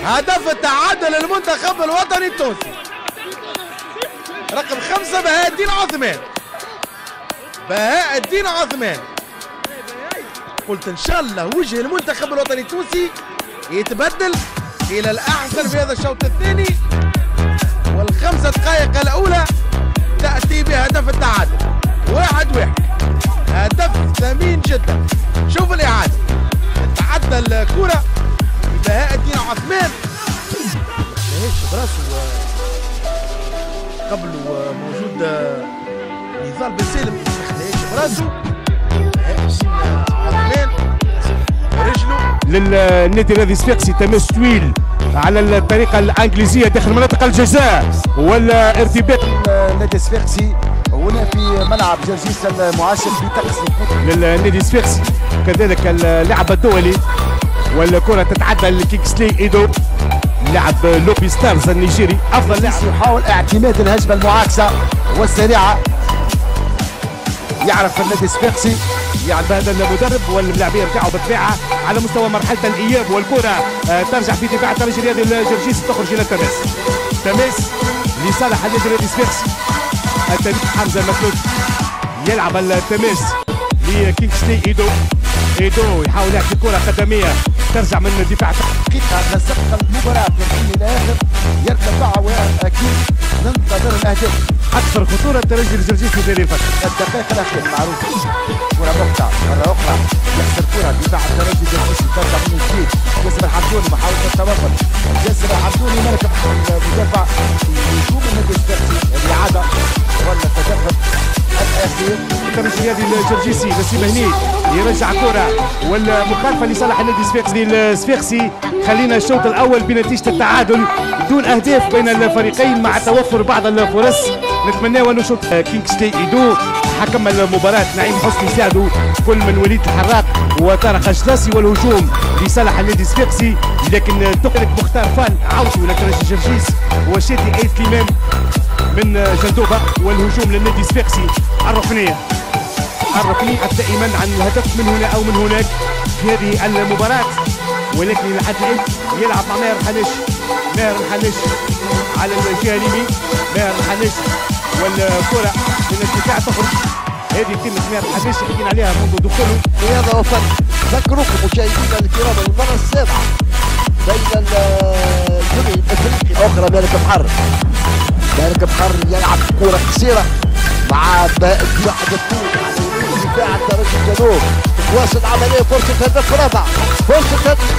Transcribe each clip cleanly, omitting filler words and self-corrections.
هدف التعادل للمنتخب الوطني التونسي رقم 5 بهاء الدين عثمان. بهاء الدين عثمان، قلت ان شاء الله وجه المنتخب الوطني التونسي يتبدل الى الاحسن في هذا الشوط الثاني، والخمسة دقائق الاولى تاتي بهدف التعادل 1-1. هدف ثمين جدا. شوف الاعاده، تعدى الكره بهاء الدين عثمان ماهيش براسه قبله موجود نضال بن سالم ماهيش براسه. بهاء الدين عثمان رجله للنادي الذي صفاقسي تماس طويل على الطريقه الانجليزيه داخل مناطق الجزاء ولا ارتباط نادي صفاقسي هنا في ملعب جرجيس المعاشر في طقس للنادي صفاقسي. كذلك اللاعب الدولي والكره تتعدى لكيكسلي ايدو لاعب لوبي ستارز النيجيري افضل لاعب. يحاول اعتماد الهجمه المعاكسه والسريعه. يعرف النادي الصفاقسي يعني هذا المدرب واللاعبين بتاعه بالطبيعه على مستوى مرحله الاياب، والكره ترجع في دفاع الترجي الرياضي الجرجيسي تخرج الى تماس. تماس لصالح النادي الرياضي الصفاقسي. التاريخ حمزه المسلوك يلعب التماس لكيكسلي ايدو. ايدو يحاول يعطي كره قدميه ترجع من دفاع دقيقه نسق المباراه من الحين الى اخر يرتفع واكيد ننتظر الاهداف. اكثر خطوره الترجي الجرجيسي في هذه الفتره. الدقائق الاخيره معروفه. كره مقطع مره اخرى يخسر كره دفاع الترجي الجرجيسي ترجع من جديد. جاسم الحمدوني محاوله التوغل. جاسم الحمدوني ملك المدافع في هجوم النادي الصفاقسي. الاعاده ولا التدخل الاخير. الترجي الرياضي الجرجيسي نسيم هني يرجع كره والمخالفه لصالح النادي الصفاقسي. خلينا الشوط الاول بنتيجه التعادل دون اهداف بين الفريقين مع توفر بعض الفرص. نتمنى انه شوط كينغسلي ايدو حكم المباراه نعيم حسني ساعدوا كل من وليد الحراق وطارق الشلاسي، والهجوم لصالح النادي الصفاقسي. لكن تقلق مختار فان عودوا لترجي الجرجيس وشادي ايد الامام من جندوبه، والهجوم للنادي الصفاقسي. الركني دائما عن الهدف من هنا او من هناك في هذه المباراه، ولكن لحد الان يلعب مع ماهر الحناش على الجهه اليمين. ماهر الحناش والكره من الدفاع تخرج. هذه كلمه ماهر الحناش حكينا عليها منذ دخوله. رياضه وفن. ذكركم مشاهدينا الكرام المره السابعه بين الجميع الافريقي اخرى مالك محر يلعب كره قصيره مع بهاء الدين الطول على يمين دفاع الترجي الجنوب. تواصل العمليه. فرصه هدف رابع. فرصه هدف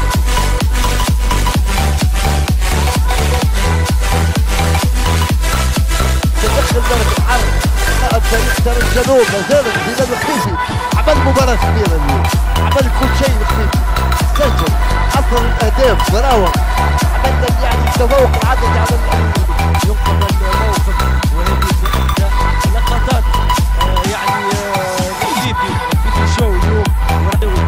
تدخل مالك محر لاعب فريق الترجي الجنوب. ما زالت بلال الخليفي عمل مباراه كبيره اليوم. عمل كل شيء الخليفي. سجل حصل الاهداف براوه. عملنا يعني تفوق العدد على ينقذ الموقف. وهذه لقطات يعني الخليفي في شو اليوم وردوي.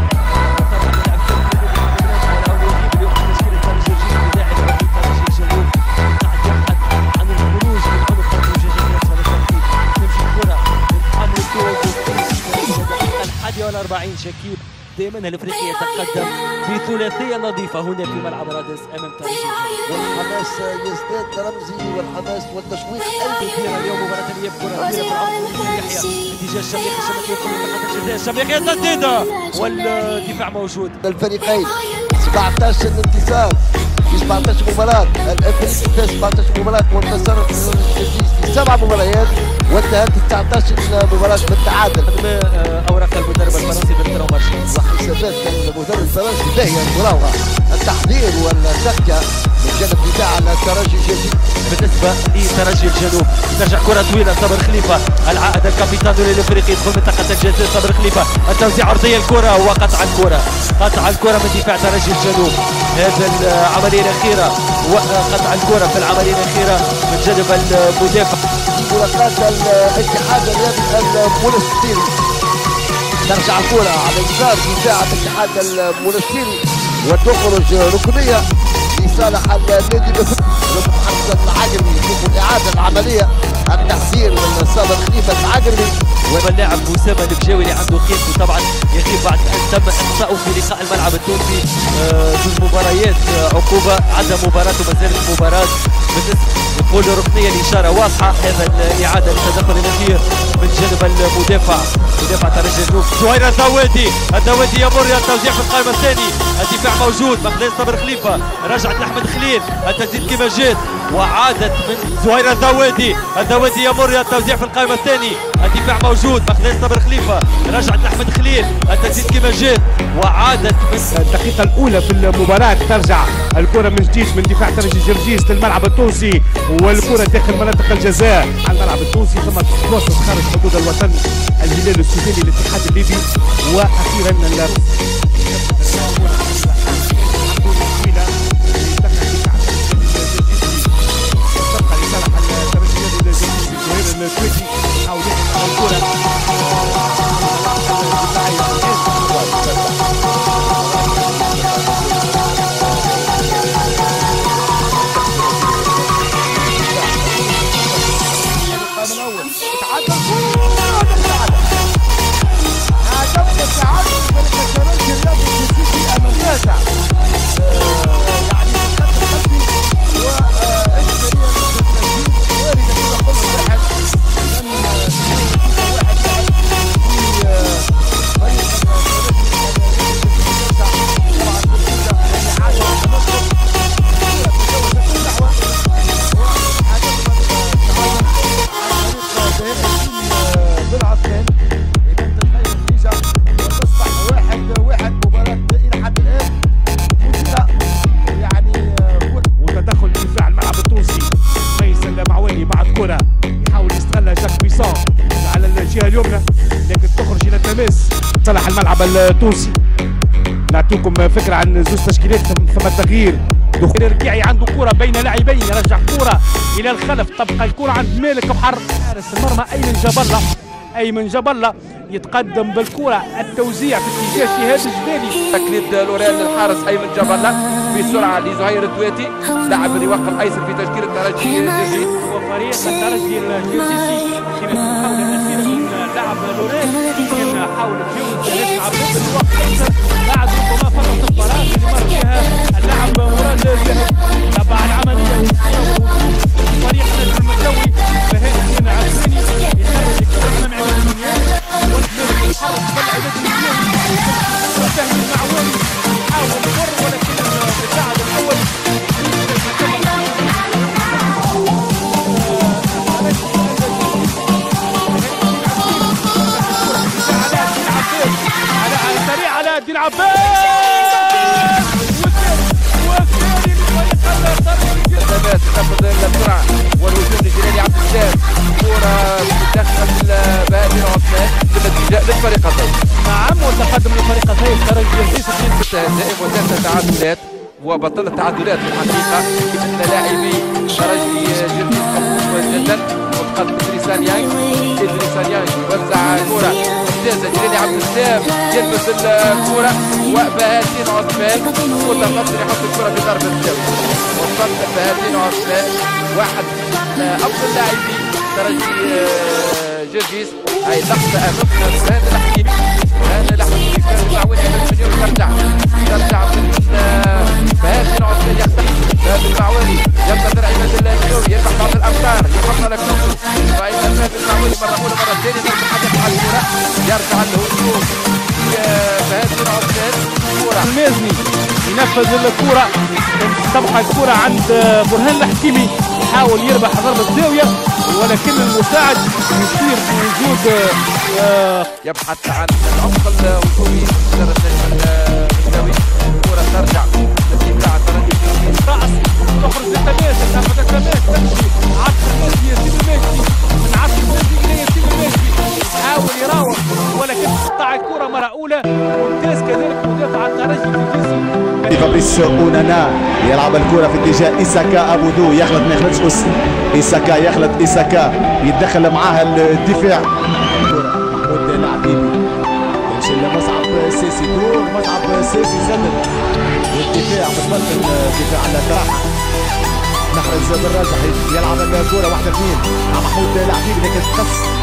شكيب دائما الافريقي يتقدم بثلاثيه نظيفه هنا في ملعب رادس امام ترجي. والحماس يزداد رمزي والحماس والتشويق كبيره اليوم مباراه الياب كره كبيره في العمق يحيى اتجاه الشميخ. الشميخ يدخل منطقه الجزاء. الشميخ يتسدد والدفاع موجود. الفريقين 17 انتصار في 17 مباراة. الافريقي فاز 17 مباراة وانتصر في 7 مباريات وانتهت 19 مباراة بالتعادل. اوراق المدرب الفرنسي برتران مارشي وحسابات المدرب الفرنسي باهية المراوغة. التحضير والتكة من جانب دفاع الترجي الجديد. بالنسبة لترجي الجنوب ترجع كرة طويلة. صبر خليفة العائد الكابيتانو للافريقي يدخل منطقة الجزاء. صبر خليفة التوزيع عرضية الكرة وقطع الكرة من دفاع ترجي الجنوب. هذا العملية الأخيرة وقطع الكرة في العملية الأخيرة من جانب المدافع. ملاقات الاتحاد الرياضي المونستيري. ترجع الكرة على يسار دفاع الاتحاد المونستيري وتخرج ركنية لصالح النادي الافريقي. محمد العجرمي يشوف الإعادة العملية. التحذير من صابر خليفة العجرمي واللاعب اسامه الفجاوي اللي عنده قيمته طبعا يغيب بعد ان تم اقصاؤه في لقاء الملعب التونسي ضد مباريات عقوبه عدم مباراه وما زالت مباراه بالنسبه نقول ركنيه الاشاره واضحه. هذا الاعاده للتدخل الاخير من جانب مدافع ترجي الجنوب زهير الدوادي يمر التوزيع في القائمه الثاني. الدفاع موجود مخلص صبر خليفه رجعت لاحمد خليل التسديد كما جات وعادت من زهير الدوادي يمر التوزيع في القائمه الثاني. الدفاع موجود مخلص صبر خليفه رجعت لاحمد خليل التسديد كما جات وعادت من الدقيقه الاولى في المباراه ترجع الكره من جديد من دفاع ترجي جرجيس للملعب التونسي والكره داخل مناطق الجزاء على الملعب التونسي ثم توصل خارج حدود الوطن الهلال السوداني الاتحاد الليبي. واخيرا صلاح الملعب التونسي. نعطيكم فكره عن زوج تشكيلات ثم التغيير. دخول الركيعي عنده كره بين لاعبين يرجع كره الى الخلف تبقى الكره عند مالك بحر حارس المرمى ايمن جبله يتقدم بالكره التوزيع في اتجاه شهاب الجبالي. تقليد لوريال للحارس ايمن جبله بسرعه لزهير التواتي لاعب الرواق الايسر في تشكيل الترجي الجرجي وفريق الترجي الجرجيسي كانت محاوله اخيره من لاعب لوريال كان حاول تجاوز يلعب ضد الرواق الايسر بعد ربما فرص الفراغ اللي مر فيها اللاعب مراد الجهل. تبع العمليه فريق المساوي فهذا كان عزماني يخرج الكره مع المنيان والحارس بالعدد الجوي وسهل المعواني حاول يمر ولكن اللاعب الاول على الدين عباس والثاني لفريق الثبات تنفذ السرعه والهجوم لجلال عبد السلام كره تدخل بهادي عثمان بالنتيجه للفريقين. نعم وتقدم للفريقين ترجي جرجيس 6 هزائم و3 تعادلات وبطل التعادلات في الحقيقه ان لاعبي ترجي جرجيس قوي جدا وتقدم ادريس يانج يوزع كره ممتازه جلال عبد السلام يلبس الكره وبهاتين عثمان متقدم يحط الكره في ضربه الزاويه وصلت بهاتين عثمان واحد افضل لاعبي ترجي جرجيس. هاي لقطه امامنا هذا الحكيمي كان معول على المليون ترجع من بهاتين عثمان يختفي بهذا المعولي يبقى درعيمه الجوي يربح بعض الامتار يحط لك نفسه فاذا بهذا المعولي مره اولى مره ثانيه نتحدث عن الكره يرجع الهجوم بهاتين عثمان كره المازني ينفذ الكره تبقى الكره عند برهان الحكيمي يحاول يربح ضربه زاويه ولكن المساعد يشير بوجود يبحث عن العمق الهجومي المساوي الكره ترجع للدفاع الترجي راس تخرج للتماس تاخذ التماس تمشي عصر المجدي ياسين المجدي من عصر المجدي الى ياسين المجدي يحاول يراوغ ولكن تقطع الكره مره اولى ممتاز كذلك مدافع الترجي الجنسي فابريس اونانا يلعب الكره في اتجاه إيساكا أبودو يخلط ما يخلطش إيساكا يخلط إيساكا يتدخل معاها الدفاع الكره محمود العبيبي يمشي لمصعب سيسي دور مصعب سيسي زمن والدفاع متبطل الدفاع على الراحه محرز بالراجح يلعب الكره 1-2 مع محمود العبيبي لكن تقص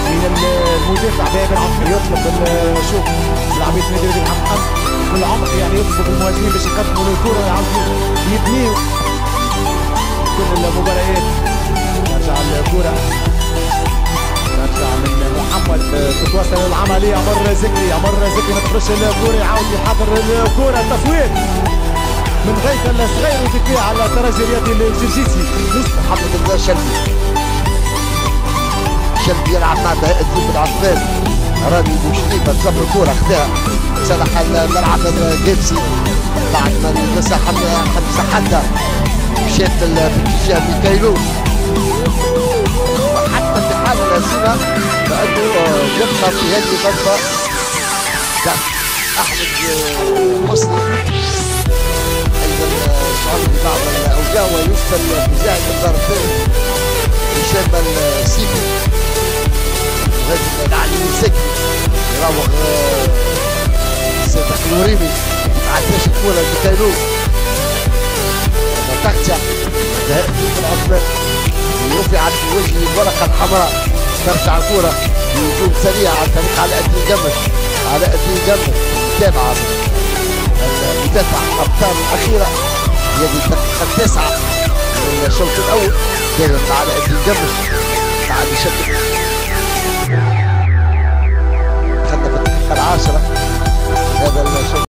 من المدافع باب العمق يطلب شوف لعبيه نادي الحمام بالعمق يعني يطلب المهاجمين باش يقدموا الكره يعاودوا يبنيوا كل المباريات. ترجع الكره ترجع من محمد تتواصل العمليه. عمر زكري ما تخرجش الكره يعاود يحضر الكره تفويت من غيث الصغير وذكي على الترجي الرياضي الجرجيسي. محمد شلبي يلعب مع الدين بن عثمان رامي بوشريفه تصب الكره خداها صالح الملعب الجنسي بعد ما خمسه حتى مشات في اتجاه ميكايلو وحتى في حال الهزيمه فانه يبقى في هذه الضربه احمد مسلم ايضا شعر ببعض الاوجاع ويسفل في زاهد الدار الثاني هشام السيفي غادي العلي السكري يراوغ سيدك الوريمي ما عداش الكوره لميكايلو تقطع في العثمان ورفعت في وجه الورقه الحمراء. ترجع الكوره بهجوم سريع عن طريق علاء الدين جمش متابعه المدافع ابطال الاخيره هي الدقيقه 9 من الشوط الاول كانت علاء الدين جمش بعد شكل